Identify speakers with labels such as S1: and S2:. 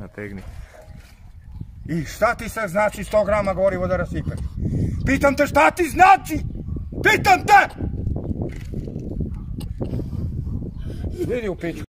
S1: nategni.
S2: I šta ti sad znači 100 grama gorivo da rasipaš? Pitam te šta ti znači? Pitam te! Idi u piću.